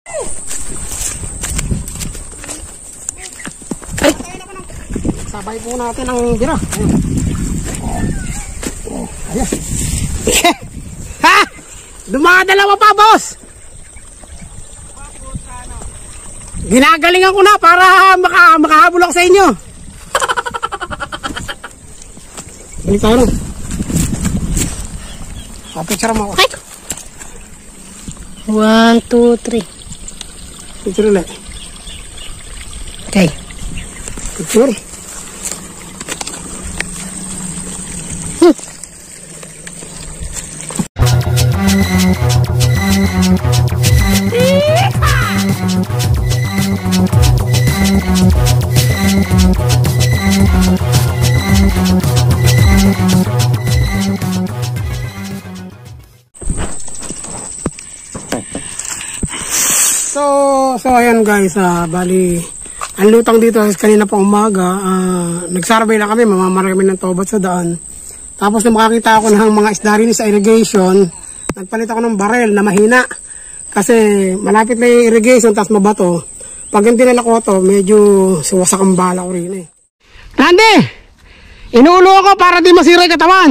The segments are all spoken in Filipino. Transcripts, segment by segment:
Ay! Sabay po natin ang bira. Ayan. Ha! Dumadalawa pa, boss! Ginagalingan ko na para makahabol ako sa inyo. Balik tayo. Picture mo ako. 1, 2, 3. Picture ulit. Okay. Picture. So ayan guys, bali ang lutang dito kanina pa umaga, nag-survey lang kami, mamamara kami ng tobat sa daan. Tapos na makakita ako ng mga isda rin sa irrigation, nagpalit ako ng barel na mahina. Kasi malapit na yung irrigation, tapos mabato. Pag hindi nila ko to, medyo suwasak ang bala ko rin eh. Randy! Inuulo ako para di masira yung katawan.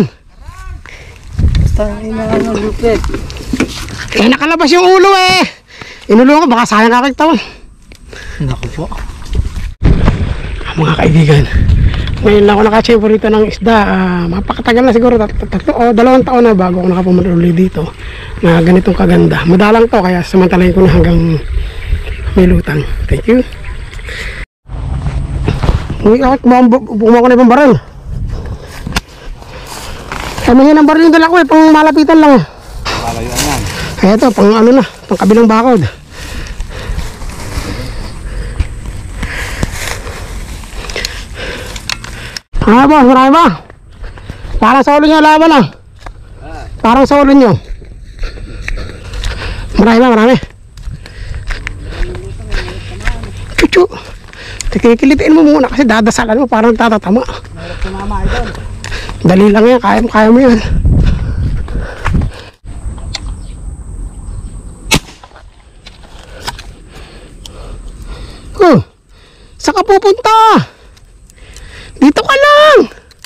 Nakalabas yung ulo eh. Inulo ako, baka sayang kakagtawan. Naku po. Mga kaibigan, ngayon lang ako naka-chepo rito ng isda. Mapakatagal na siguro, 2 taon na bago ako nakapumunta ulit dito na ganitong kaganda. Madalang to, kaya samantalayin ko na hanggang may lutang. Thank you. Bukuma ko na ibang baril. Kami ng baril yung dala ko eh, pang malapitan lang. Malayuan yan. Kaya ito, pang ano na, pang kabilang bakod. Boss, marami ba? Parang sa ulo nyo, laban lang. Parang sa ulo nyo. Marami ba, marami? Chuchu. Tikikilitin mo muna kasi dadasalan mo, parang tatatama. Dali lang yan, kaya mo yan. Saan ka pupunta? Dito ka lang.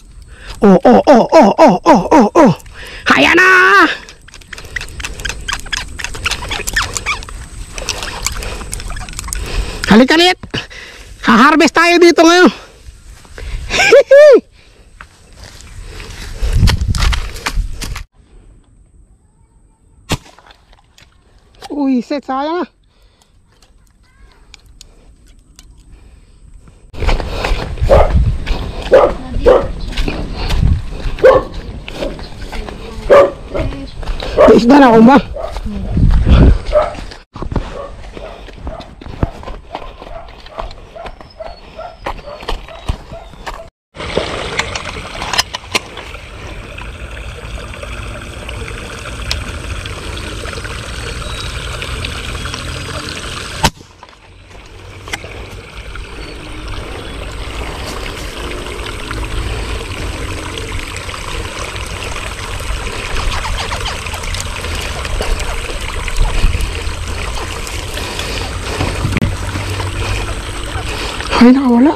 Oh. Haya na. Halika ulit. Ha-harvest tayo dito ngayon. Uy, set, sayang ah. Isda na ako ba? Ay, nakawala.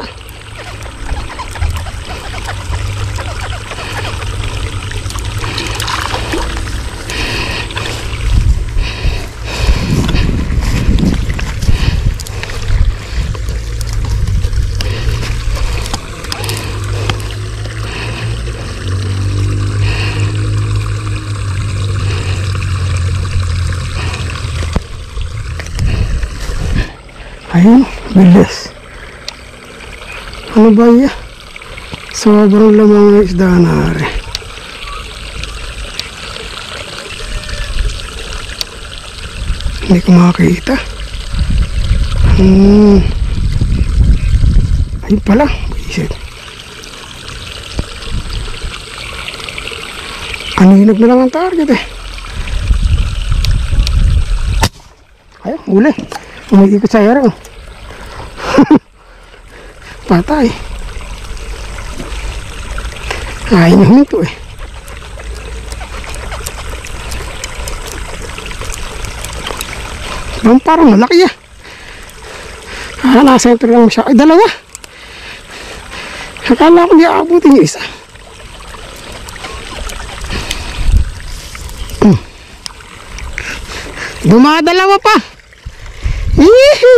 Ayun, bilis. Ano ba yan? Sobrang lamang ng isda na rin. Hindi ko makakita. Ayun pala. Isip. Kaninag na lang ang target eh. Ayun, uli. Umikikot sa air. Patay. Ayaw niya huminto eh. Parang malaki ah. Nasa center lang siya. Ay, dalawa. Akala ko di aabutin yung isa. Dumadalawa pa. Hihi.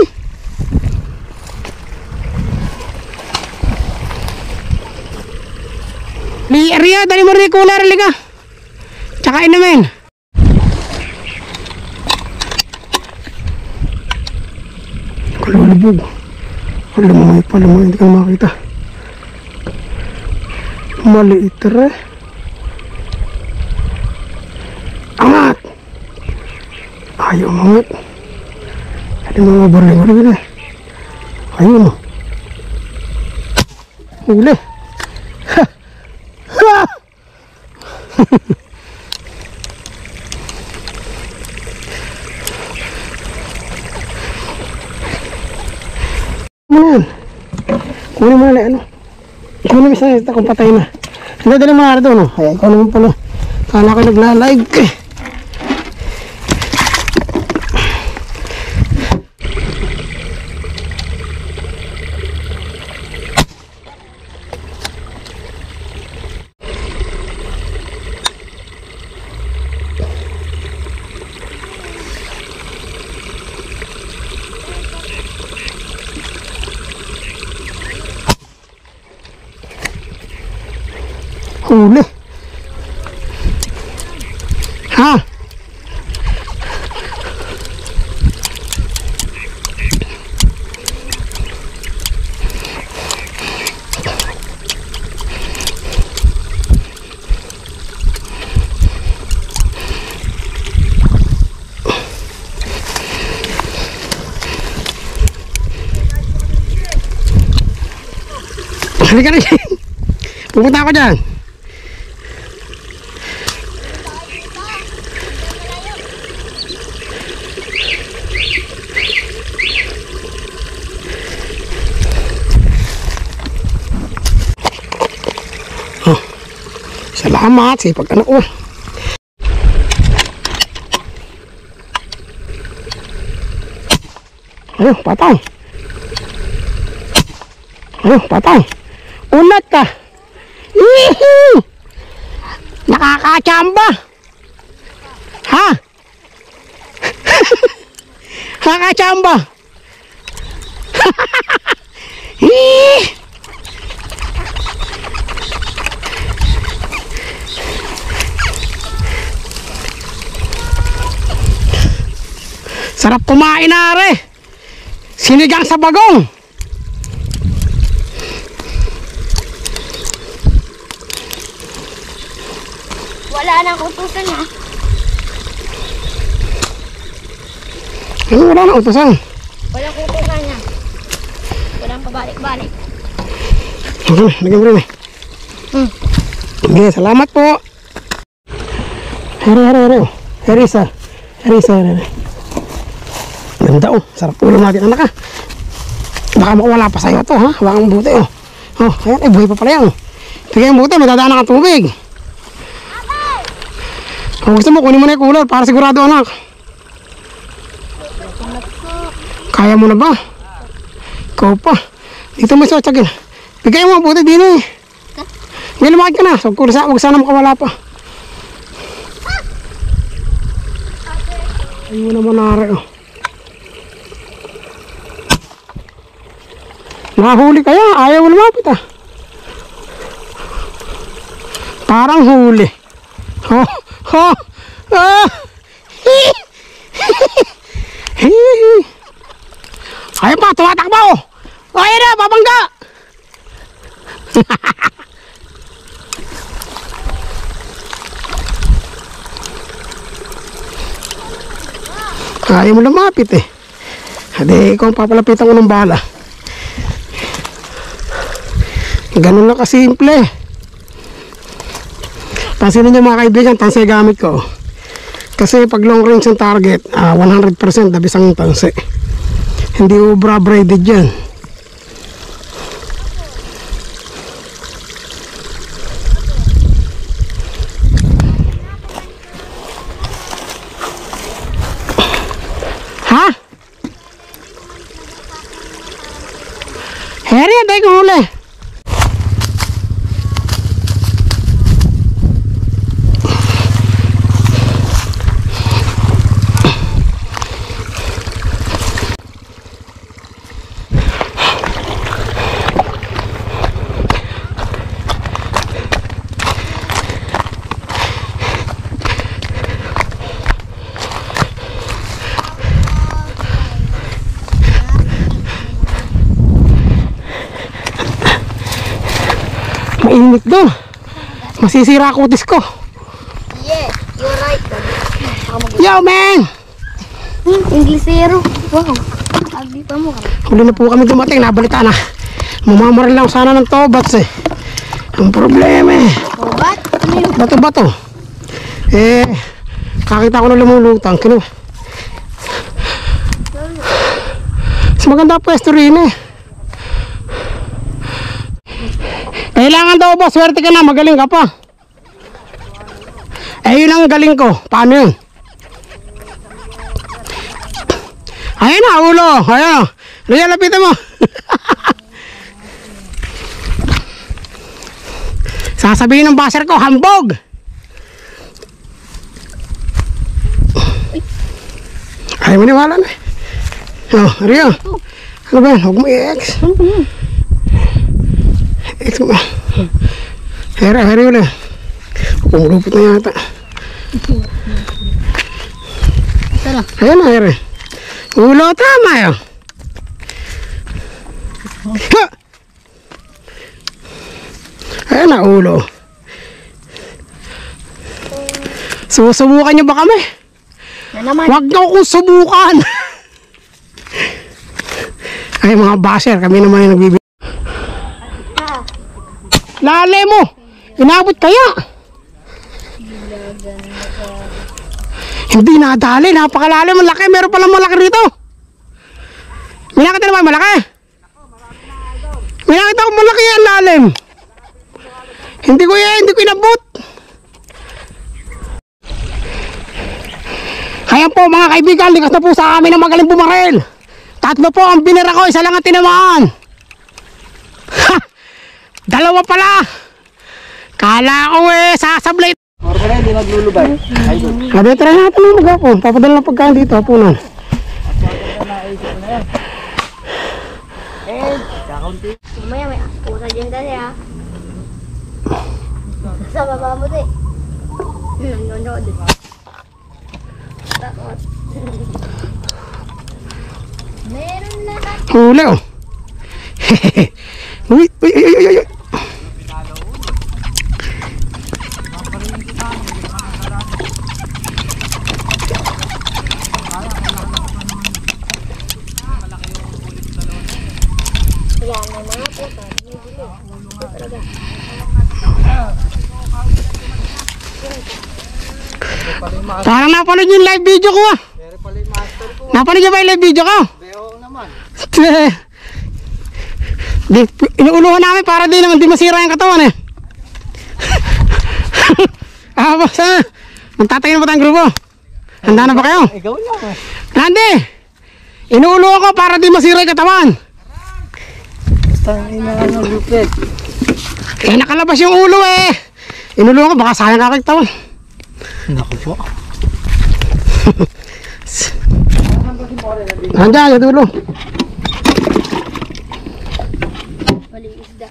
Ria, dali mo rin cooler, liga. Tsaka inamin. Kalulubog. Lumayo pa, lumayo. Hindi ka makita. Maliit rin. Angat. Ayaw mangat. Ada mga baril-baril eh. Ayun o. Huli. Ha! Ha! Ano yan? Kunin mo na ano? Kunin mo isa kung patay na. Hindi, dali mo na ito no? Ay, ikaw naman pala. Kala ko naglalag eh. Huli. Ha? Halika na. Pupunta ako dyan. Salamat, sipag anak ko. Ayun, patang. Ayun, patang. Unat ka. Hihi! Nakakachamba. Ha? Nakakachamba. Hihi! Sarap kumain na are. Sinigang sa bagong. Wala nang utusan ha. Wala nang utusan. Walang utusan niya. Walang pabalik-balik. Okay, lagyan mo rin eh. Okay, salamat po. Heri. Herisa. Ganda oh, sarap ulam natin anak ha. Baka makawala pa sa'yo to ha. Hawakan mo buti oh. Oh, ayan, eh buhay pa pala yan. Bigay mo buti, madadaanan ka tubig. Kung gusto mo, kunin mo na yung cooler para sigurado anak. Kaya mo na ba? Ikaw pa. Dito mo sa tsagin. Bigay mo buti din eh. May lumakad ka na. So, huwag sana makawala pa. Ayun mo naman nari oh. Nahuli kaya, ayaw mo lumapit ah. Parang huli. Ayaw pa, tumatakbo. Ayaw na, babangga. Ayaw mo lumapit eh. Hadi, ikaw papalapitan ko ng bala. Ganun lang kasimple. Pansinin nyo mga kaibigan, tansay gamit ko. Kasi pag long range ang target, 100% dabisang tansay. Hindi ubra braided yan. Ha? Eri, anday ko huli. Mainit doon. Masisira kutis ko. Yes, you're right. Yo, man! Inglesero. Wow. Abi pa mo. Huli na po kami dumating. Nabalita na. Mamamaril lang sana ng tobats eh. Ang problema eh. Tobat? Ano yun? Bato-bato. Eh, kakita ko na lumulutang. Mas maganda pwesto rin eh. Kailangan daw ba, swerte ka na, magaling ka pa. Eh, yun ang galing ko. Paano yun? Ayun na, ulo. Ayun. Riyan, lapitan mo. Sasabihin ng baser ko, hambog. Ayaw mo niwala na. Oh, Riyan. Ano ba yan? Huwag mo i-ex. Ex mo. Heri ulit. Pumulupit na yata. Ayan na, Heri. Ulo, tama yun. Ayan na, ulo. Susubukan nyo ba kami? Huwag nyo akong subukan. Ay, mga baser, kami naman yung nagbibigay. Lale mo! Inabot kaya! Hindi nadali, napakalalim, malaki, meron palang malaki rito. May nakita naman malaki. May nakita akong malaki yan, lalim. Hindi ko inabot. Kaya po mga kaibigan, likas na po sa amin ang magaling bumaril. 3 po ang binira ko, isa lang ang tinamaan. Ha! 2 pala. Kala ko sasablay. Moro pa rin, hindi maglulubay. Sabi, try natin mga mag-apon. Papadala ng pagkain dito, hapunan. Kakaunti. Mamaya may pusa dyan dali ha. Sa baba mo din. Nanonood. Takot. Meron na na. Huli oh. Uy. Yan na mga pusa. Talaga. Parang napanood yung live video ko ah. Pero pala yung master ko. Napanood yung live video ko. Beo naman. Inuuluhan namin para di naman di masira yung katawan eh. Basta, magtatayo na ba tayong grupo? Handa na ba kayo? Ikaw lang eh. Randy! Inuuluhan ko para di masira yung katawan. Basta yung lupit. Eh, nakalabas yung ulo eh. Inuluhan ko, baka sayang katawan. Naku po. Nandiyan, yung dulo. Maling isda.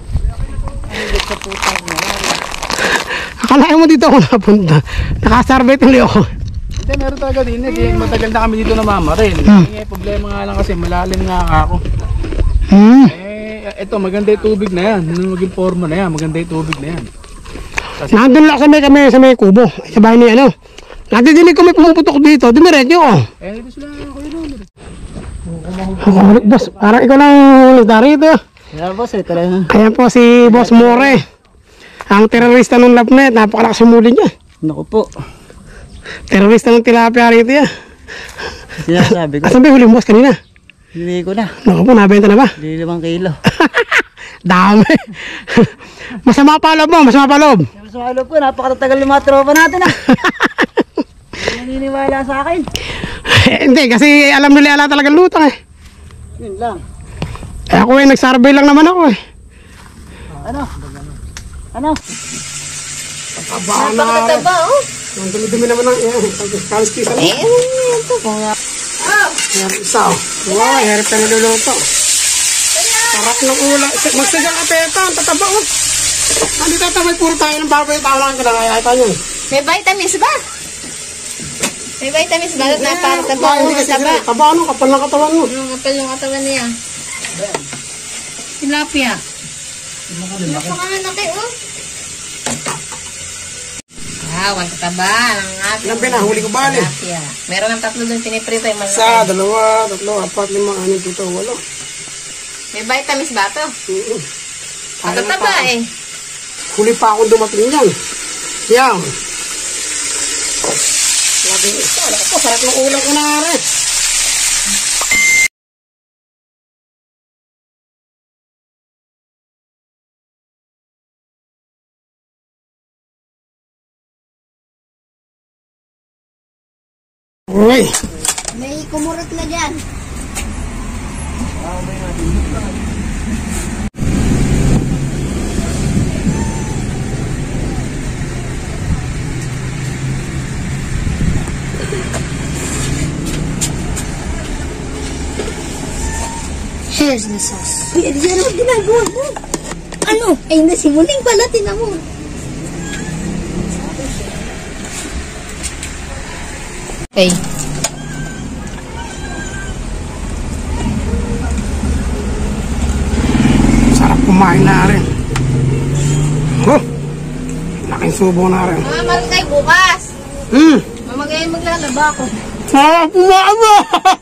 Akalain mo dito ako napunta. Nakasarbay tuloy ako. Hindi, meron talaga din eh. Matagal na kami dito namamarin. Eh, problema nga lang kasi malalim nga ako. Ito, maganda yung tubig na yan. Nung maging forma na yan, maganda yung tubig na yan. Nandun lang sa may kubo. Sa bahay ni ano. Nadidinig ko may pumuputok dito. Dumiretso ko. Eh, ito sila ako yun. Boss, parang ikaw lang nagdari ito. Kaya boss, ito lang. Ayan po si Boss More. Ang terorista ng Labnet. Napakalakas yung muli niya. Naku po. Terorista ng tilapia rito yan. Sinasabi ko. Asan ba yung huling boss kanina? Hindi ko na. Naku po, nabenta na ba? 5 kilo. Dami. Masama pa loob mo, masama pa loob. Mas mahalo po, napakatagal yung mga tropa natin ah. Hindi naniniwala sa akin. Hindi, kasi alam nila ala talagang lutang eh. Yun lang. Eh ako eh, nag-survey lang naman ako eh. Ano? Taba na rin. Taba, oh. Ang dumi-dumi naman ng kaliskisan. Ito po nga. Yan, isa oh. Wow, hirap ka niluluto. Sarap ng ulam. Magsigang apeta, ang tataba oh. Hindi tatamay, puro tayo ng baboy. Tao lang ang kinakayata nyo eh. May vitamins ba? May vitamins ba? Na para taba, Hindi oh, kasi taba. taba ano, kapal ng katawan mo. Ano nga pala yung katawan niya? Tilapia. Napakalaki, oh. Wow, ang tataba ng ating Ilang pinahuli ko ba tilapia. Meron ng 3 doon piniprito yung malaki. Isa, 2, 3, 4, 5, 6, 7, 8. May vitamins ba to? Ang tataba eh. Huli pa ako dumating yan. Yan. Labing isa. Ako, sarap ng ulam ko na rin. Uy. May kumurot na dyan. Here's the sauce. Ay, yan ang ginagawa mo. Ano? Ay, nasimuling pala, tinan mo. Okay. Sarap kumain na rin. Oh. Laking subo na rin. Mamamal kayo bukas. Mamagay maglalaba ako. Sarap kumain na.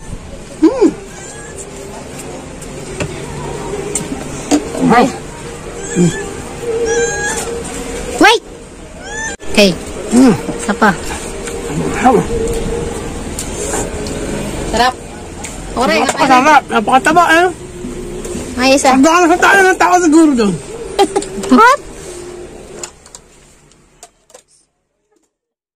Wow. Wait! Okay. Isa pa. Wow. Sarap. Okay, Napakasarap. Napakataba eh. May isa. Pagdaan sa tayo ng tao siguro doon. What?